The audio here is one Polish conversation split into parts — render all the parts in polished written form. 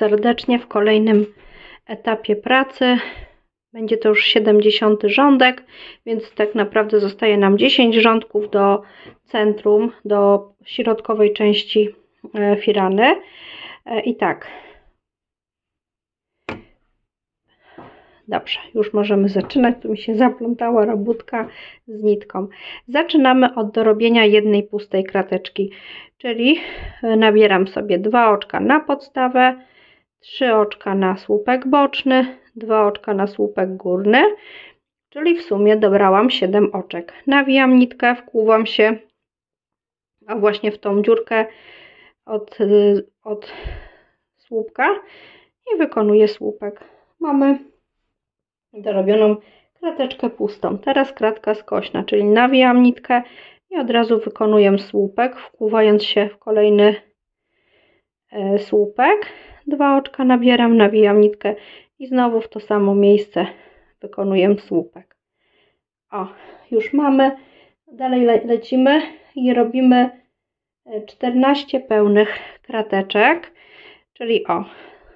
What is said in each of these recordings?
serdecznie w kolejnym etapie pracy. Będzie to już 70. rządek, więc tak naprawdę zostaje nam 10 rządków do centrum, do środkowej części firany. I tak. Dobrze, już możemy zaczynać. Tu mi się zaplątała robótka z nitką. Zaczynamy od dorobienia jednej pustej krateczki, czyli nabieram sobie 2 oczka na podstawę, 3 oczka na słupek boczny, 2 oczka na słupek górny, czyli w sumie dobrałam 7 oczek. Nawijam nitkę, wkłuwam się właśnie w tą dziurkę od słupka i wykonuję słupek. Mamy dorobioną krateczkę pustą. Teraz kratka skośna, czyli nawijam nitkę i od razu wykonuję słupek, wkłuwając się w kolejny słupek. 2 oczka nabieram, nawijam nitkę i znowu w to samo miejsce wykonuję słupek. O, już mamy. Dalej lecimy i robimy 14 pełnych krateczek, czyli o,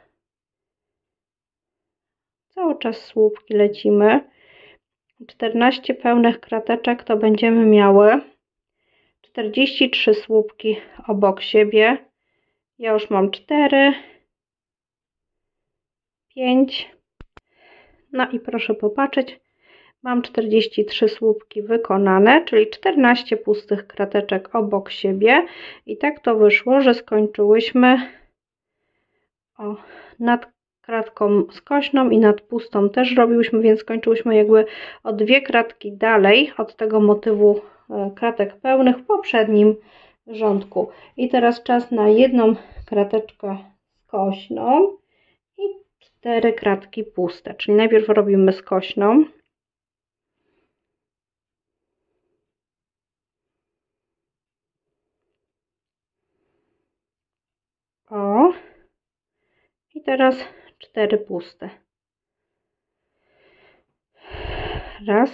cały czas słupki lecimy. 14 pełnych krateczek to będziemy miały 43 słupki obok siebie. Ja już mam 4, 5. No i proszę popatrzeć, mam 43 słupki wykonane, czyli 14 pustych krateczek obok siebie. I tak to wyszło, że skończyłyśmy nad kratką skośną i nad pustą też robiłyśmy, więc skończyłyśmy jakby o 2 kratki dalej od tego motywu kratek pełnych w poprzednim rządku. I teraz czas na jedną krateczkę skośną i 4 kratki puste, czyli najpierw robimy skośną. O, i teraz 4 puste. Raz,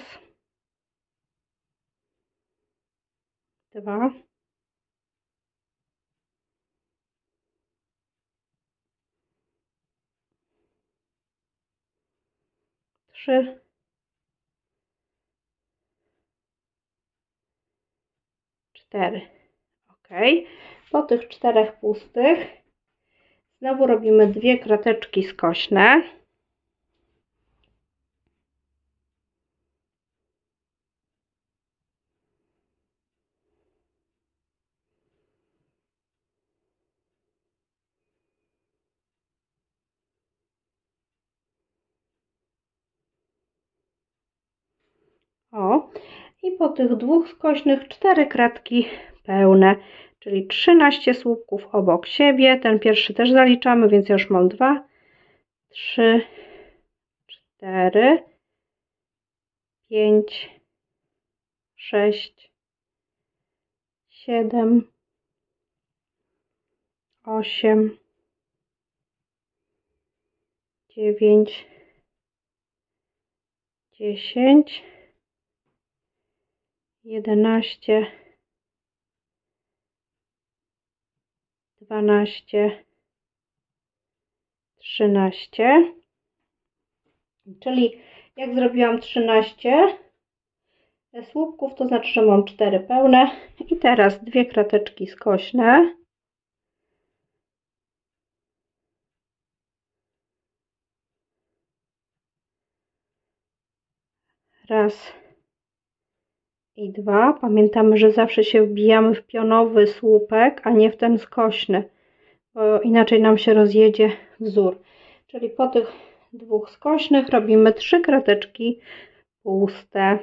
2, 3, 4. Ok. Po tych 4 pustych znowu robimy 2 krateczki skośne. O, i po tych 2 skośnych 4 kratki pełne, czyli 13 słupków obok siebie. Ten pierwszy też zaliczamy, więc ja już mam 2, 3, 4, 5, 6, 7, 8, 9, 10, 11, 12, 13. Czyli jak zrobiłam 13 słupków, to znaczy, że mam 4 pełne. I teraz 2 krateczki skośne. Raz i 2. Pamiętamy, że zawsze się wbijamy w pionowy słupek, a nie w ten skośny, bo inaczej nam się rozjedzie wzór. Czyli po tych 2 skośnych robimy 3 krateczki puste.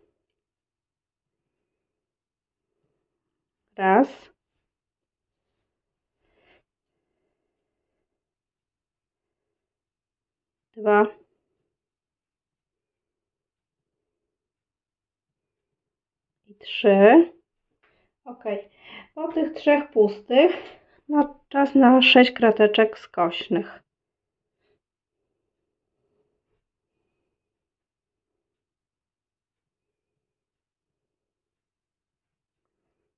Raz, 2, 3. Ok. Po tych 3 pustych czas na 6 krateczek skośnych.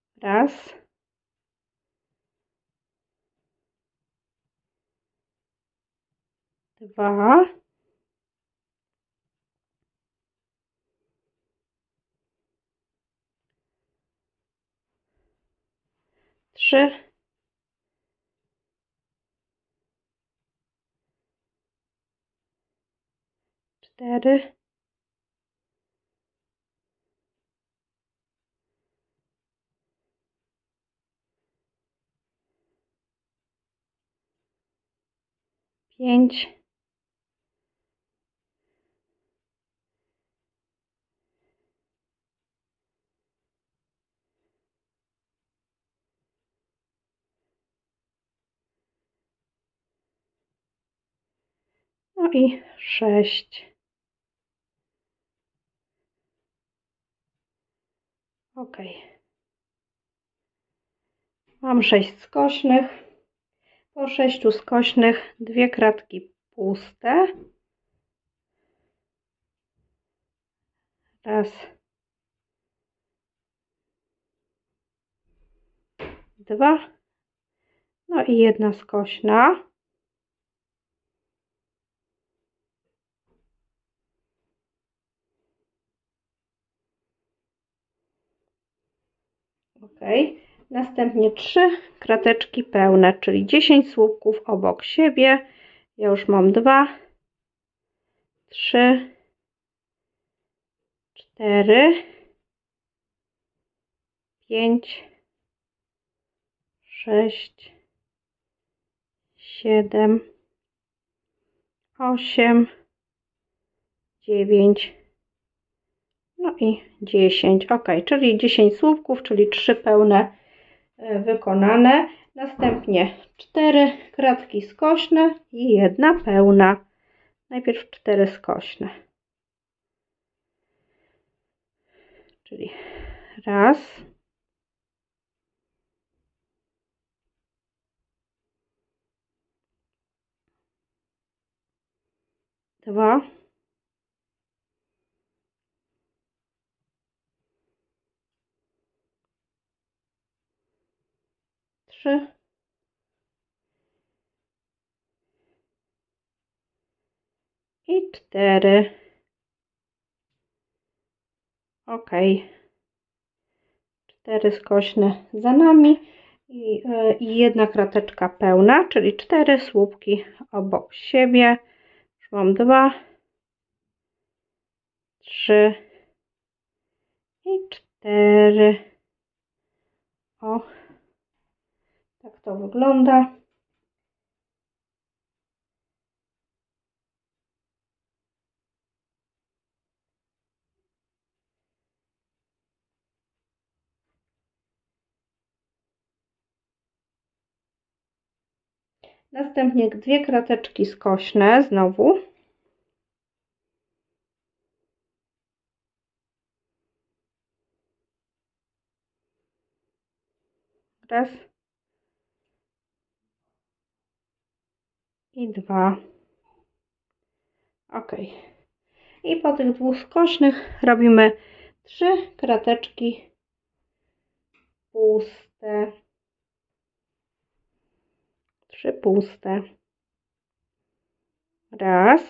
Raz, 2, 3, 4, 5, no i 6. Ok. Mam 6 skośnych. Po 6 skośnych 2 kratki puste. Raz, 2. No i 1 skośna. Ok. Następnie 3 krateczki pełne, czyli 10 słupków obok siebie. Ja już mam 2, 3, 4, 5, 6, 7, 8, 9, no i 10. Ok, czyli 10 słupków, czyli 3 pełne wykonane. Następnie 4 kratki skośne i 1 pełna. Najpierw 4 skośne. Czyli raz, 2, 3, 4. Ok. 4 skośne za nami i 1 krateczka pełna, czyli 4 słupki obok siebie. Już mam 2, 3 i 4. O, tak to wygląda. Następnie 2 krateczki skośne znowu. Raz i 2. Ok. I po tych 2 skośnych robimy 3 krateczki puste. 3 puste. Raz,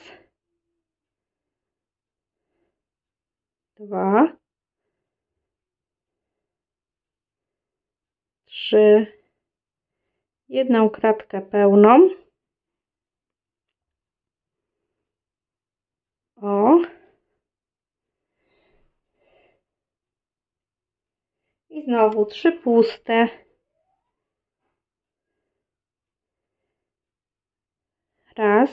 2, 3, 1 kratkę pełną. O. I znowu 3 puste. Raz,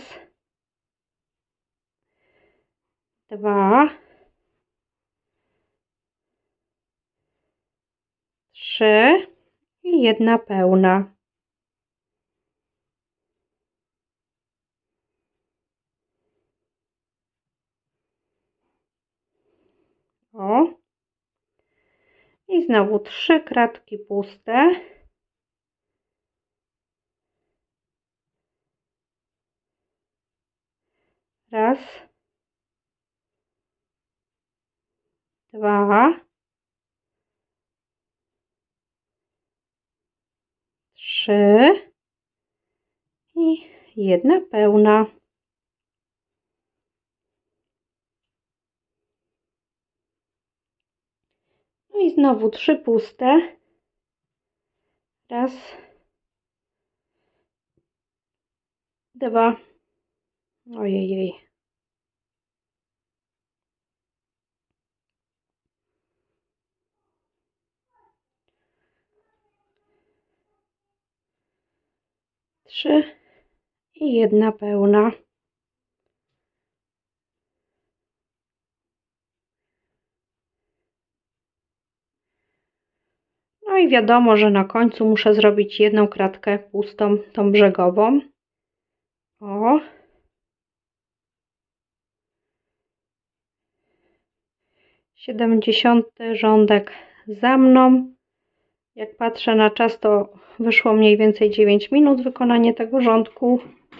2, 3 i 1 pełna. O. I znowu 3 kratki puste. Raz, 2, 3 i 1 pełna. znowu 3 puste. Raz, 2, ojej. 3 i 1 pełna. No i wiadomo, że na końcu muszę zrobić jedną kratkę pustą, tą brzegową. O. Siedemdziesiąty rządek za mną. Jak patrzę na czas, to wyszło mniej więcej 9 minut wykonanie tego rządku.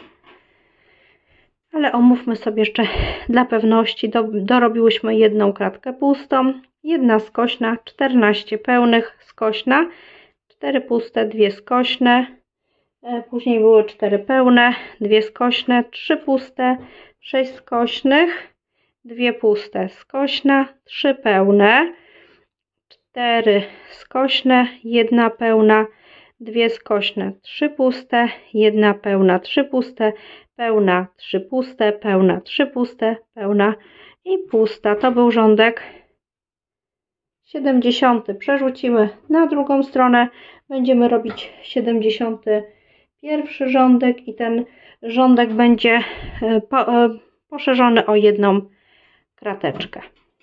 Ale omówmy sobie jeszcze dla pewności. Dorobiłyśmy jedną kratkę pustą, 1 skośna, 14 pełnych skośna, 4 puste, 2 skośne, później były 4 pełne, 2 skośne, 3 puste, 6 skośnych, 2 puste, skośna, 3 pełne, 4 skośne, 1 pełna, 2 skośne, 3 puste, 1 pełna, 3 puste, pełna, 3 puste, pełna, 3 puste, pełna i pusta. To był rządek 70. Przerzucimy na drugą stronę. Będziemy robić 71 rządek i ten rządek będzie poszerzony o jedną krateczkę.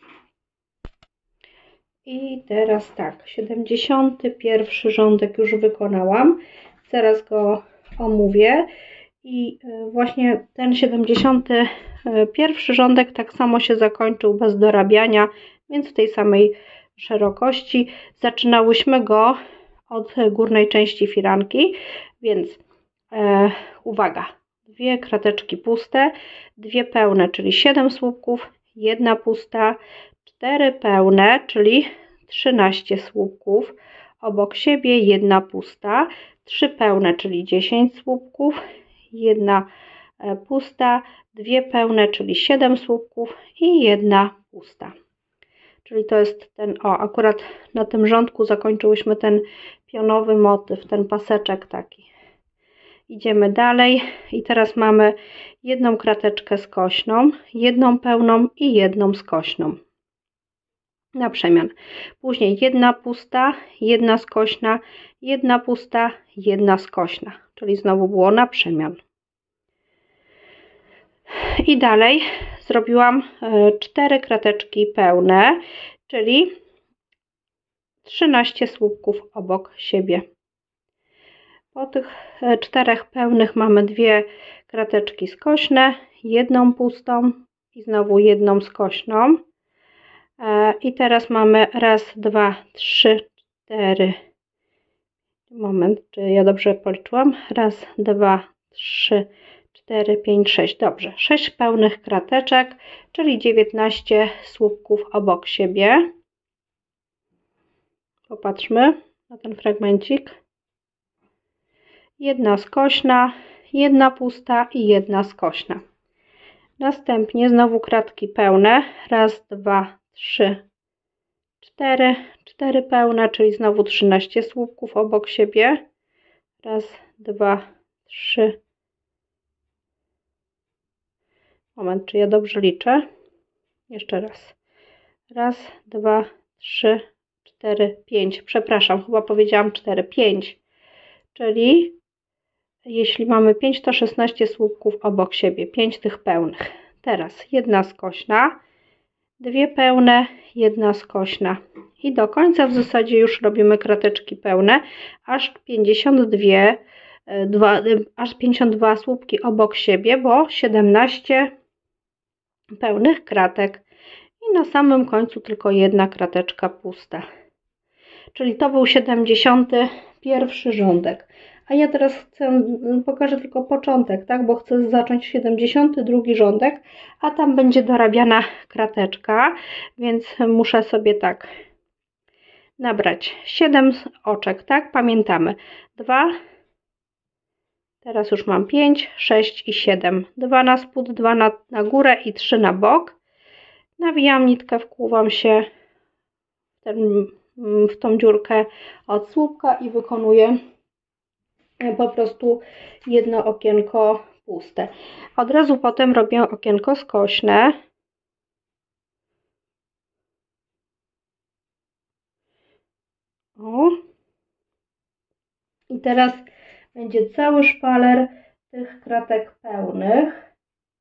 I teraz tak, 71 rządek już wykonałam. Zaraz go omówię. I właśnie ten 71 rządek tak samo się zakończył bez dorabiania, więc w tej samej szerokości. Zaczynałyśmy go od górnej części firanki, więc uwaga, 2 krateczki puste, 2 pełne, czyli 7 słupków, 1 pusta, 4 pełne, czyli 13 słupków obok siebie, 1 pusta, 3 pełne, czyli 10 słupków, 1 pusta, 2 pełne, czyli 7 słupków i 1 pusta. Czyli to jest ten, akurat na tym rządku zakończyłyśmy ten pionowy motyw, ten paseczek taki. Idziemy dalej i teraz mamy 1 krateczkę skośną, 1 pełną i 1 skośną. Na przemian. Później 1 pusta, 1 skośna, 1 pusta, 1 skośna. Czyli znowu było na przemian. I dalej zrobiłam 4 krateczki pełne, czyli 13 słupków obok siebie. Po tych 4 pełnych mamy 2 krateczki skośne, 1 pustą i znowu 1 skośną. I teraz mamy raz, 2, 3, 4. Moment, czy ja dobrze policzyłam? Raz, 2, 3, 4, 5, 6. Dobrze, 6 pełnych krateczek, czyli 19 słupków obok siebie. Popatrzmy na ten fragmencik. 1 skośna, 1 pusta i 1 skośna. Następnie znowu kratki pełne. Raz, 2, 3, 4. 4 pełne, czyli znowu 13 słupków obok siebie. Raz, 2, 3. Moment, czy ja dobrze liczę? Jeszcze raz. Raz, 2, 3, 4, 5. Przepraszam, chyba powiedziałam 4, 5. Czyli jeśli mamy 5, to 16 słupków obok siebie. 5 tych pełnych. Teraz 1 skośna, 2 pełne, 1 skośna. I do końca w zasadzie już robimy krateczki pełne, aż 52 słupki obok siebie, bo 17 pełnych kratek. I na samym końcu tylko 1 krateczka pusta. Czyli to był 71 rządek. A ja teraz pokażę tylko początek, tak? Bo chcę zacząć 72 rządek, a tam będzie dorabiana krateczka, więc muszę sobie tak nabrać 7 oczek, tak? Pamiętamy. 2, teraz już mam 5, 6 i 7. 2 na spód, 2 na górę i 3 na bok. Nawijam nitkę, wkłuwam się w ten w tą dziurkę od słupka i wykonuję po prostu jedno okienko puste. Od razu potem robię okienko skośne. O. I teraz będzie cały szpaler tych kratek pełnych.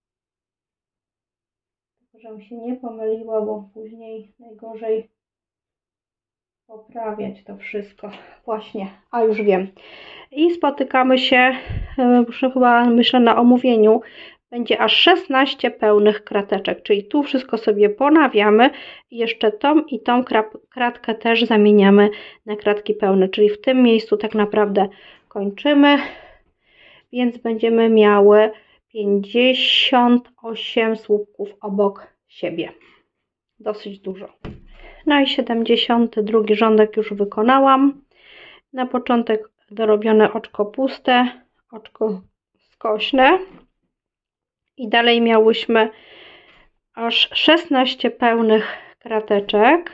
Żebym się nie pomyliła, bo później najgorzej poprawiać to wszystko. Właśnie, a już wiem. I spotykamy się, chyba myślę na omówieniu, będzie aż 16 pełnych krateczek, czyli tu wszystko sobie ponawiamy i jeszcze tą i tą kratkę też zamieniamy na kratki pełne, czyli w tym miejscu tak naprawdę kończymy, więc będziemy miały 58 słupków obok siebie. Dosyć dużo. No i 72 rządek już wykonałam. Na początek dorobione oczko puste, oczko skośne i dalej miałyśmy aż 16 pełnych krateczek.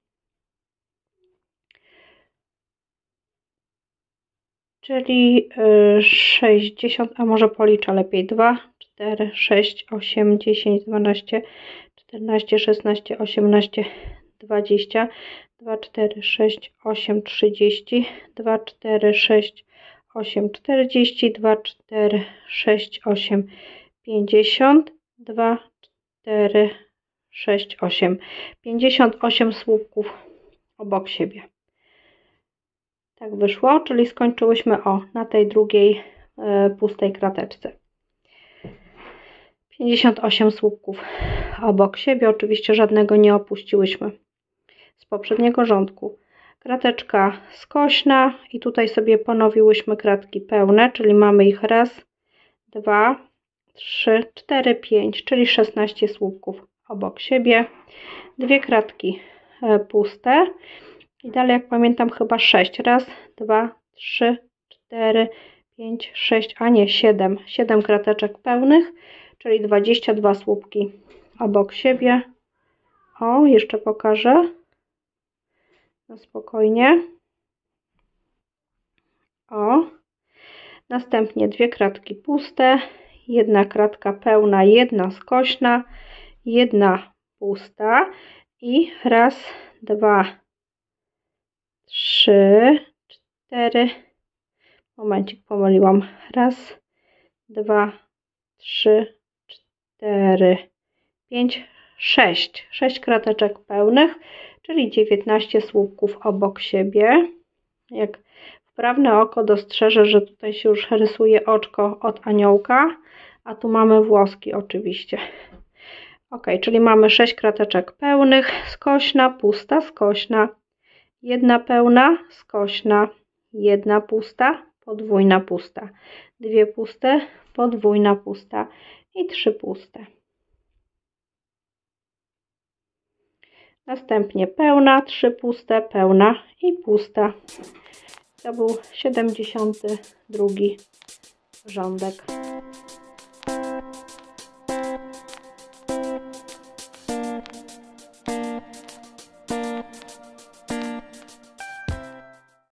Czyli 60, a może policzę lepiej, 2, 4, 6, 8, 10, 12, 14, 16, 18, 20, 2, 4, 6, 8, 30, 2, 4, 6, 8, 40, 2, 4, 6, 8, 50, 2, 4, 6, 8. 58 słupków obok siebie. Tak wyszło, czyli skończyłyśmy na tej drugiej pustej krateczce. 58 słupków obok siebie, oczywiście żadnego nie opuściłyśmy z poprzedniego rządku. Krateczka skośna i tutaj sobie ponowiłyśmy kratki pełne, czyli mamy ich raz, 2, 3, 4, 5, czyli 16 słupków obok siebie. Dwie kratki puste. I dalej, jak pamiętam, chyba 6. Raz, 2, 3, 4, 5, 6, a nie 7. 7 krateczek pełnych, czyli 22 słupki obok siebie. O, jeszcze pokażę. No spokojnie. O. Następnie dwie kratki puste, jedna kratka pełna, jedna skośna, jedna pusta i raz, 2, 3, 4, momencik, pomyliłam, raz, 2, 3, 4, 5, 6, 6 krateczek pełnych, czyli 19 słupków obok siebie. Jak wprawne oko dostrzeże, że tutaj się już rysuje oczko od aniołka, a tu mamy włoski oczywiście. Ok, czyli mamy 6 krateczek pełnych, skośna, pusta, skośna, jedna pełna, skośna, jedna pusta, podwójna pusta, dwie puste, podwójna pusta i 3 puste. Następnie pełna, 3 puste, pełna i pusta. To był 72 rządek.